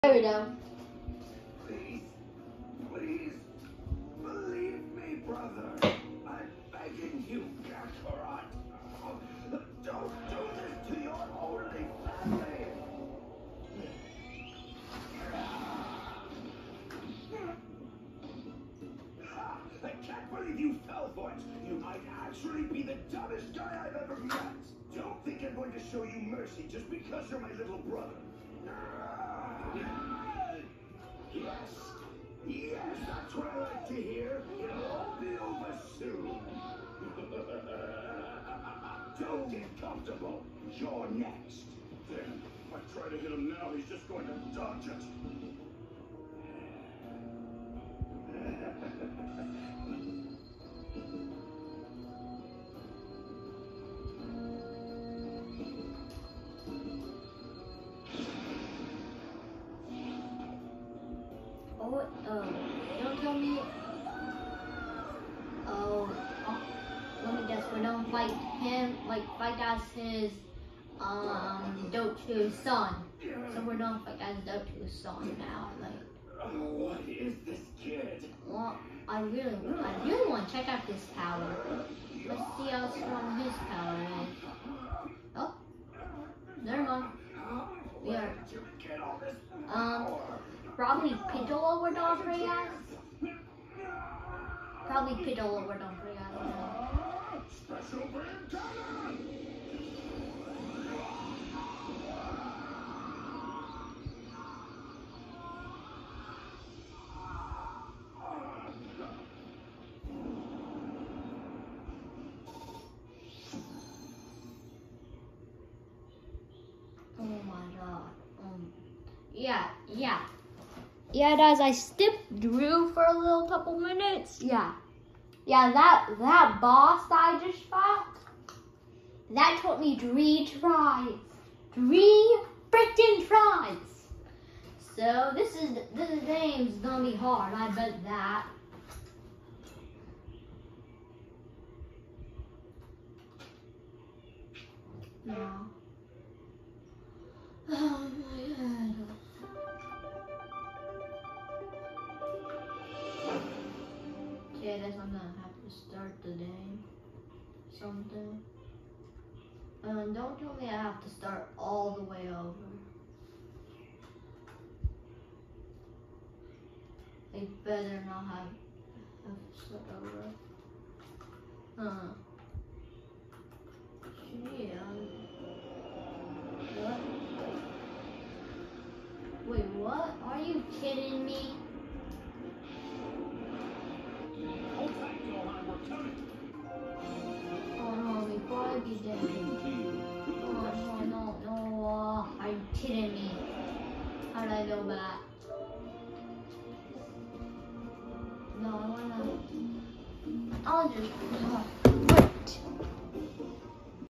There we go. Please, please, believe me, brother. I'm begging you, Kakarot. Don't do this to your only family. I can't believe you fell for it. You might actually be the dumbest guy I've ever met. Don't think I'm going to show you mercy just because you're my little brother. Yes, that's what I like to hear. It'll all be over soon. Don't get comfortable. You're next. Then, if I try to hit him now, he's just going to dodge it. Don't tell me. Let me guess. We don't fight him, fight as his Dotu's son. So we're not fight as Dotu's son now. What is this kid? Well, I really want to check out this power. Let's see how strong his power is. Oh, never mind. We are. Probably Piccolo over Don Reyes. Probably Piccolo over Don Reyes. Special brand cannon! Oh my god. Yeah, guys, I skipped Drew for a little couple minutes. Yeah, that boss that I just fought, that took me 3 tries. 3 freaking tries. So this game's gonna be hard, I bet that. No. Oh my god. Okay, I guess I'm gonna have to start the game. Something. Don't tell me I have to start all the way over. I better not have to start over. Yeah. What? Wait, what? Are you kidding me? Oh no, before I be dead. Oh no. Are you kidding me? How did I go back? No, I wanna... I'll just... Wait.